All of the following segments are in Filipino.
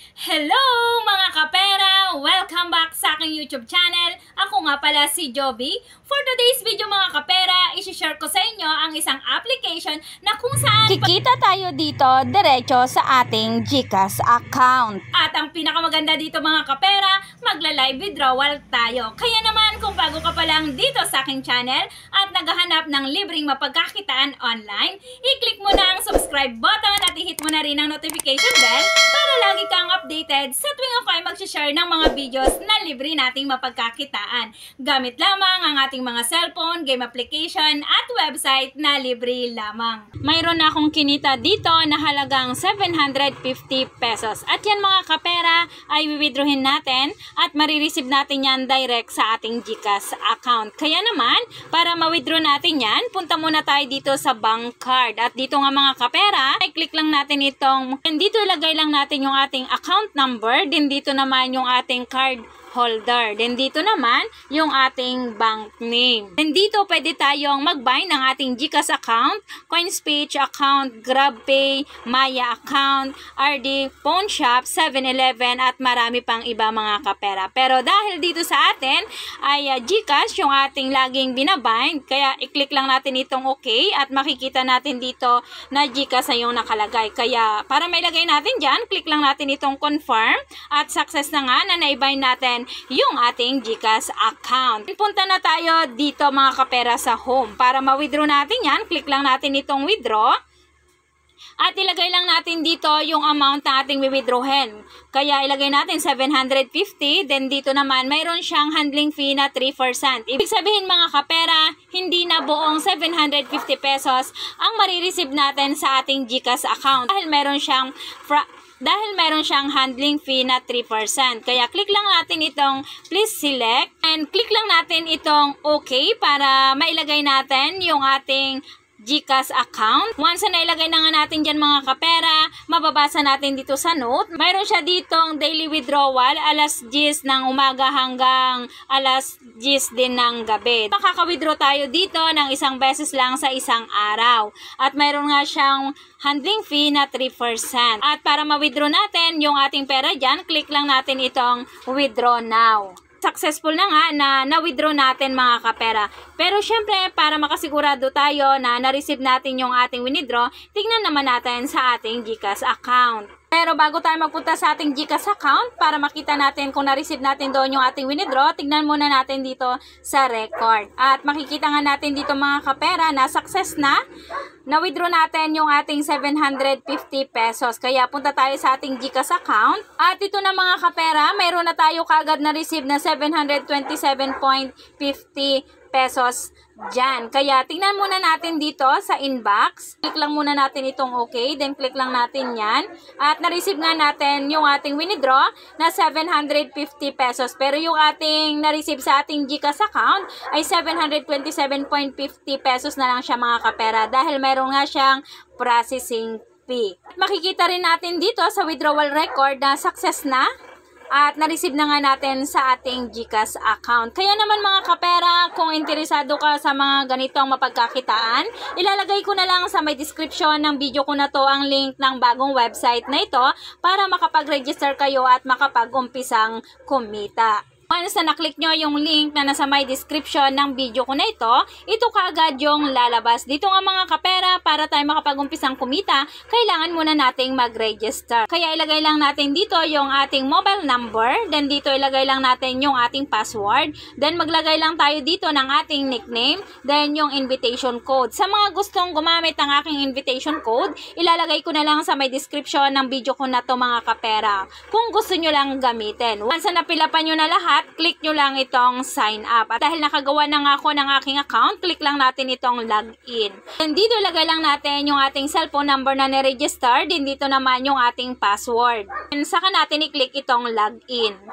Hello mga kapera! Welcome back sa aking YouTube channel. Ako nga pala si Joby. For today's video mga kapera, isi-share ko sa inyo ang isang application na kung saan kikita tayo dito diretso sa ating GCash account. At ang pinakamaganda dito mga kapera, magla-live withdrawal tayo. Kaya naman kung bago ka pa lang dito sa aking channel at naghahanap ng libreng mapagkakitaan online, i-click mo na ang subscribe button at i-hit mo na rin ang notification bell para lagi kang updated sa tuwing ako ay mag-share ng mga videos na libre nating mapagkakitaan. Gamit lamang ang ating mga cellphone, game application at website na libre lamang. Mayroon na akong kinita dito na halagang 750 pesos. At yan mga kapera ay withdrawin natin at marireceive natin yan direct sa ating GCash account. Kaya naman, para ma-withdraw natin yan, punta muna tayo dito sa bank card. At dito nga mga kapera, ay click lang natin itong, and dito ilagay lang natin yung ating account number, din dito naman yung ating card holder. Then dito naman yung ating bank name. Then dito pwede tayong mag-bind ng ating GCash account, CoinSpeech account, GrabPay, Maya account, RD Phone Shop, 7-Eleven at marami pang iba mga kapera. Pero dahil dito sa atin ay GCash yung ating laging binabind, kaya i-click lang natin itong okay at makikita natin dito na GCash ay yung nakalagay. Kaya para mailagay natin dyan, click lang natin itong confirm at success na nga na naibind natin yung ating GCash account. Punta na tayo dito mga kapera sa home. Para ma-withdraw natin yan, click lang natin itong withdraw. At ilagay lang natin dito yung amount na ating withdrawin. Kaya ilagay natin 750. Then dito naman, mayroon siyang handling fee na 3%. Ibig sabihin mga kapera, hindi na buong 750 pesos ang marireceive natin sa ating GCash account. Dahil meron siyang handling fee na 3%. Kaya click lang natin itong please select and click lang natin itong okay para mailagay natin yung ating GCash account. Once na ilagay na nga natin dyan mga kapera, mababasa natin dito sa note. Mayroon siya ditong daily withdrawal, alas 10 ng umaga hanggang alas 10 din ng gabi. Makaka-withdraw tayo dito ng isang beses lang sa isang araw. At mayroon nga siyang handling fee na 3%. At para ma-withdraw natin yung ating pera dyan, click lang natin itong withdraw now. Successful na nga na na-withdraw natin mga kapera. Pero syempre, para makasigurado tayo na na-receive natin yung ating withdraw, tignan naman natin sa ating GCash account. Pero bago tayo magpunta sa ating GCash account, para makita natin kung na-receive natin doon yung ating withdraw, tignan muna natin dito sa record. At makikita nga natin dito mga kapera na success na-withdraw natin yung ating 750 pesos. Kaya punta tayo sa ating GCash account. At ito na mga kapera, mayroon na tayo kagad na-receive na 727.50 pesos dyan. Kaya tingnan muna natin dito sa inbox. Click lang muna natin itong okay. Then click lang natin yan. At na-receive nga natin yung ating withdraw na 750 pesos. Pero yung ating na-receive sa ating GCash account ay 727.50 pesos na lang siya mga kapera. Dahil meron nga siyang processing fee. Makikita rin natin dito sa withdrawal record na success na. At na-receive na nga natin sa ating GCash account. Kaya naman mga kapera, kung interesado ka sa mga ganitong mapagkakitaan, ilalagay ko na lang sa may description ng video ko na to ang link ng bagong website na ito para makapag-register kayo at makapag-umpisang kumita. Once na naklik nyo yung link na nasa my description ng video ko na ito kaagad yung lalabas. Dito nga mga kapera, para tayo makapag-umpisang kumita, kailangan muna nating mag-register. Kaya ilagay lang natin dito yung ating mobile number, then dito ilagay lang natin yung ating password, then maglagay lang tayo dito ng ating nickname, then yung invitation code. Sa mga gustong gumamit ng aking invitation code, ilalagay ko na lang sa may description ng video ko na to mga kapera. Kung gusto nyo lang gamitin. Once na napilapan nyo na lahat, click nyo lang itong sign up. At dahil nakagawa na nga ako ng aking account, click lang natin itong login. And dito ilagay lang natin yung ating cellphone number na niregister. Din dito naman yung ating password. And saka natin i-click itong login.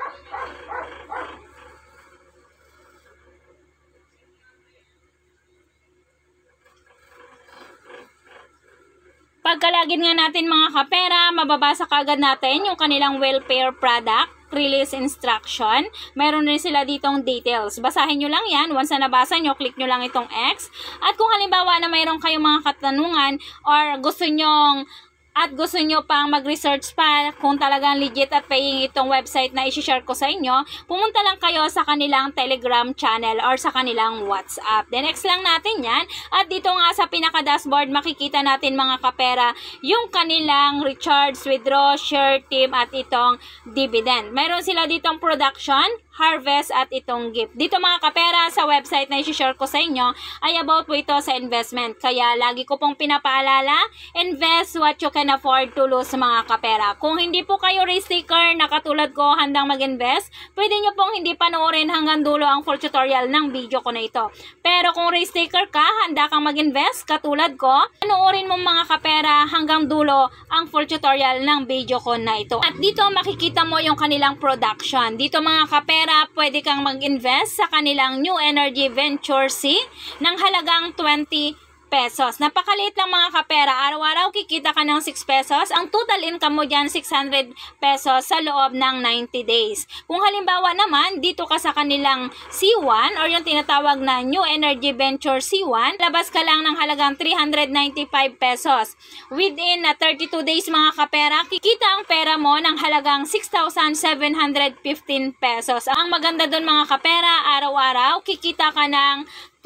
Pagkalagin nga natin mga kapera, mababasa kagad natin yung kanilang welfare product release instruction. Meron rin sila ditong details. Basahin nyo lang yan. Once na nabasa nyo, click nyo lang itong X. At kung halimbawa na mayroon kayong mga katanungan or gusto nyong at gusto nyo pang mag-research pa kung talagang legit at paying itong website na isi-share ko sa inyo, pumunta lang kayo sa kanilang Telegram channel or sa kanilang WhatsApp. Then next lang natin yan. At dito nga sa pinaka-dashboard, makikita natin mga kapera yung kanilang recharge, withdraw, share, team at itong dividend. Meron sila ditong production, harvest at itong gift. Dito mga kapera sa website na isi-share ko sa inyo ay about po ito sa investment. Kaya lagi ko pong pinapaalala, invest what you can afford to lose mga kapera. Kung hindi po kayo risk taker na katulad ko handang mag-invest, pwede nyo pong hindi panoorin hanggang dulo ang full tutorial ng video ko na ito. Pero kung risk taker ka, handa kang mag-invest katulad ko, panoorin mo mga kapera hanggang dulo ang full tutorial ng video ko na ito. At dito makikita mo yung kanilang production. Dito mga kapera, pwede kang mag-invest sa kanilang New Energy Venture C ng halagang 20 pesos. Napakaliit lang mga kapera. Araw-araw kikita ka ng 6 pesos. Ang total income mo dyan, 600 pesos sa loob ng 90 days. Kung halimbawa naman, dito ka sa kanilang C1 or yung tinatawag na New Energy Venture C1, labas ka lang ng halagang 395 pesos. Within 32 days mga kapera, kikita ang pera mo ng halagang 6,715 pesos. Ang maganda doon mga kapera, araw-araw kikita ka ng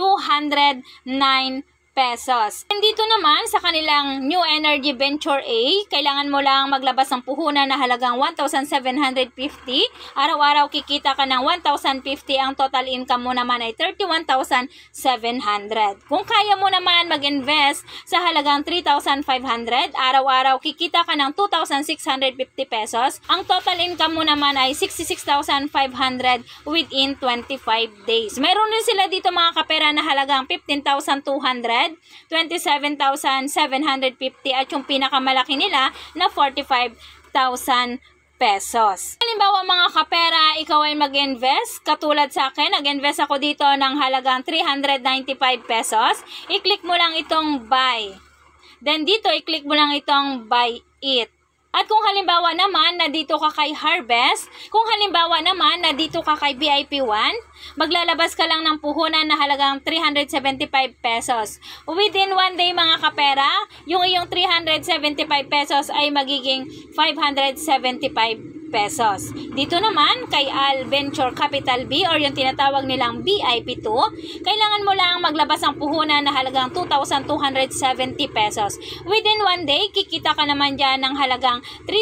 209 pesos. And dito naman sa kanilang New Energy Venture A, kailangan mo lang maglabas ng puhunan na halagang 1,750. Araw-araw kikita ka ng 1,050. Ang total income mo naman ay 31,700. Kung kaya mo naman mag-invest sa halagang 3,500, araw-araw kikita ka ng 2,650 pesos. Ang total income mo naman ay 66,500 within 25 days. Mayroon din sila dito mga kapera na halagang 15,200. 27,750 at yung pinakamalaki nila na 45,000 pesos. Halimbawa mga kapera, ikaw ay mag-invest, katulad sa akin, nag-invest ako dito ng halagang 395 pesos. I-click mo lang itong buy. Then dito, i-click mo lang itong buy it. At kung halimbawa naman na dito ka kay Harvest, kung halimbawa naman na dito ka kay VIP 1, maglalabas ka lang ng puhunan na halagang 375 pesos. Within 1 day mga kapera, yung iyong 375 pesos ay magiging 575 pesos. Dito naman kay Al Venture Capital B or yung tinatawag nilang BIP 2, kailangan mo lang maglabas ng puhunan na halagang 2,270 pesos. Within 1 day, kikita ka naman dyan ng halagang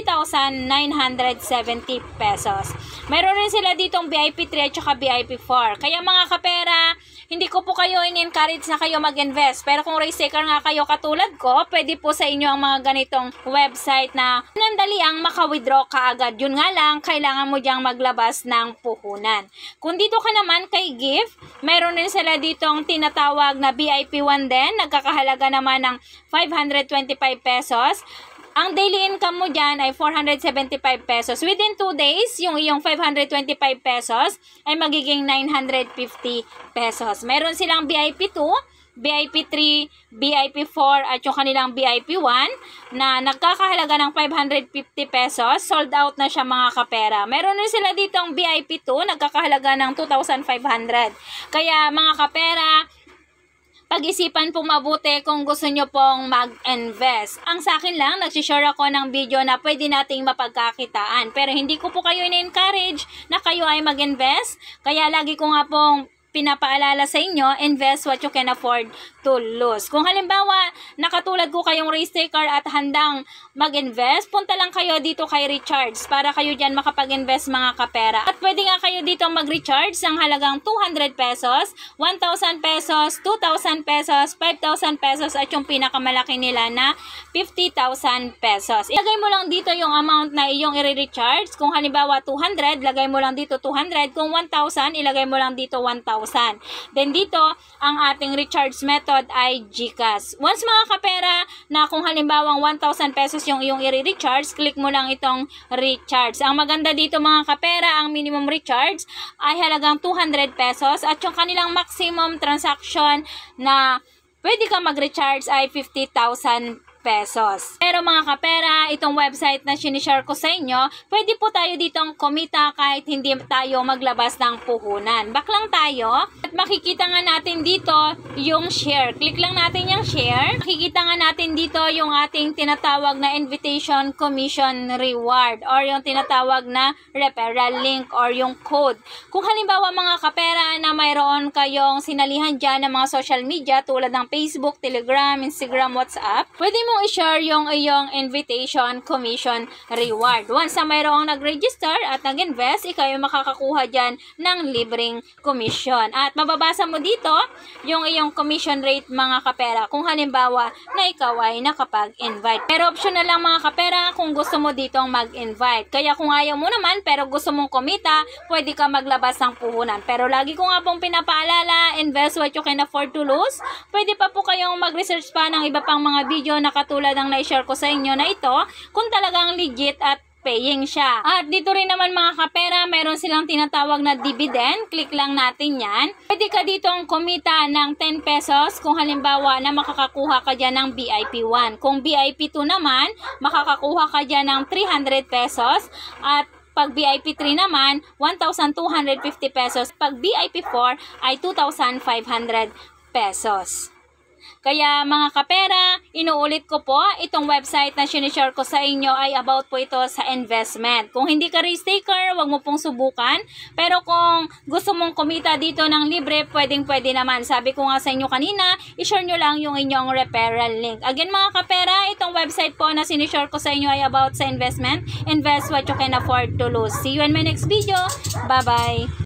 3,970 pesos. Mayroon rin sila ditong BIP 3 at saka BIP 4. Kaya mga kapera, hindi ko po kayo in-encourage na kayo mag-invest. Pero kung risk taker nga kayo katulad ko, pwede po sa inyo ang mga ganitong website na nandali ang maka-withdraw kaagad. Yun nga lang, kailangan mo diyang maglabas ng puhunan. Kung dito ka naman kay gift, mayroon din sila ditong tinatawag na BIP 1 din. Nagkakahalaga naman ng 525 pesos. Ang daily income mo dyan ay 475 pesos. Within 2 days, yung iyong 525 pesos ay magiging 950 pesos. Meron silang BIP 2, BIP 3, BIP 4 at yung kanilang BIP 1 na nagkakahalaga ng 550 pesos. Sold out na siya mga kapera. Meron rin sila ditong BIP 2, nagkakahalaga ng 2,500. Kaya mga kapera, pag-isipan pong mabuti kung gusto nyo pong mag-invest. Ang sa akin lang, nagsishare ako ng video na pwede nating mapagkakitaan. Pero hindi ko po kayo in-encourage na kayo ay mag-invest. Kaya lagi ko nga pong pinapaalala sa inyo, invest what you can afford to lose. Kung halimbawa, nakatulad ko kayong risk taker at handang mag-invest, punta lang kayo dito kay Recharge para kayo dyan makapag-invest mga kapera. At pwede nga kayo dito mag-recharge ng halagang 200 pesos, 1,000 pesos, 2,000 pesos, 5,000 pesos at yung pinakamalaki nila na 50,000 pesos. Ilagay mo lang dito yung amount na iyong i-recharge. Kung halimbawa 200, lagay mo lang dito 200. Kung 1,000, ilagay mo lang dito 1,000. Then dito, ang ating recharge method ay GCash. Once mga kapera na kung halimbawa 1,000 pesos yung iyong i-recharge, click mo lang itong recharge. Ang maganda dito mga kapera, ang minimum recharge ay halagang 200 pesos at yung kanilang maximum transaction na pwede ka mag-recharge ay 50,000 pesos. Pero mga kapera, itong website na sinishare ko sa inyo, pwede po tayo ditong kumita kahit hindi tayo maglabas ng puhunan. Back lang tayo at makikita nga natin dito yung share. Click lang natin yung share. Makikita nga natin dito yung ating tinatawag na invitation commission reward or yung tinatawag na referral link or yung code. Kung halimbawa mga kapera na mayroon kayong sinalihan dyan ng mga social media tulad ng Facebook, Telegram, Instagram, WhatsApp, pwede mong i-share yung iyong invitation commission reward. Once na mayroong nag-register at nag-invest, ikaw yung makakakuha dyan ng libreng commission. At mababasa mo dito yung iyong commission rate mga kapera kung halimbawa na ikaw ay nakapag-invite. Pero optional lang mga kapera kung gusto mo ditong mag-invite. Kaya kung ayaw mo naman pero gusto mong kumita, pwede ka maglabas ng puhunan. Pero lagi ko nga pong pinapaalala, invest what you can afford to lose. Pwede pa po kayong mag-research pa ng iba pang mga video na katulad ng na-share ko sa inyo na ito kung talagang legit at paying siya. At dito rin naman mga kapera, meron silang tinatawag na dividend. Click lang natin yan. Pwede ka ditong kumita ng 10 pesos kung halimbawa na makakakuha ka dyan ng VIP 1. Kung VIP 2 naman, makakakuha ka dyan ng 300 pesos. At pag VIP 3 naman, 1,250 pesos. Pag VIP 4 ay 2,500 pesos. Kaya mga kapera, inuulit ko po, itong website na sinishare ko sa inyo ay about po ito sa investment. Kung hindi ka risk taker, wag mo pong subukan. Pero kung gusto mong kumita dito ng libre, pwedeng-pwede naman. Sabi ko nga sa inyo kanina, i-share nyo lang yung inyong referral link. Again mga kapera, itong website po na sinishare ko sa inyo ay about sa investment. Invest what you can afford to lose. See you in my next video. Bye-bye!